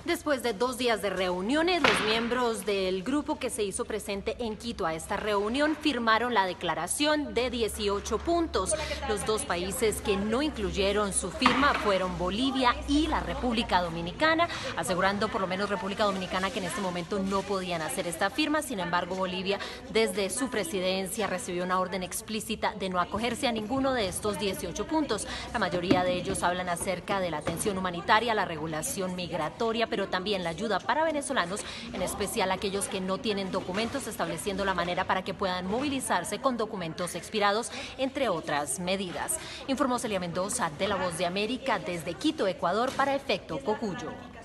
Después de 2 días de reuniones, los miembros del grupo que se hizo presente en Quito a esta reunión firmaron la declaración de 18 puntos. Los dos países que no incluyeron su firma fueron Bolivia y la República Dominicana, asegurando por lo menos República Dominicana que en este momento no podían hacer esta firma. Sin embargo, Bolivia desde su presidencia recibió una orden explícita de no acogerse a ninguno de estos 18 puntos. La mayoría de ellos hablan acerca de la atención humanitaria, la regulación migratoria, pero también la ayuda para venezolanos, en especial aquellos que no tienen documentos, estableciendo la manera para que puedan movilizarse con documentos expirados, entre otras medidas. Informó Celia Mendoza de La Voz de América desde Quito, Ecuador, para Efecto Cocuyo.